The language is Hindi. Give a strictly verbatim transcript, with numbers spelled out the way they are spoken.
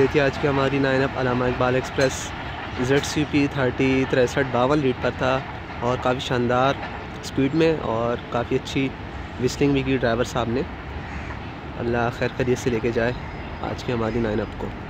थी आज की हमारी nine up Allama Iqbal express Z C P thirty तिरसठ बावन लीड पर था और काफ़ी शानदार स्पीड में और काफ़ी अच्छी विस्लिंग भी की ड्राइवर साहब ने। अल्लाह खैर खैरियत से लेके जाए आज की हमारी नाइन अप को।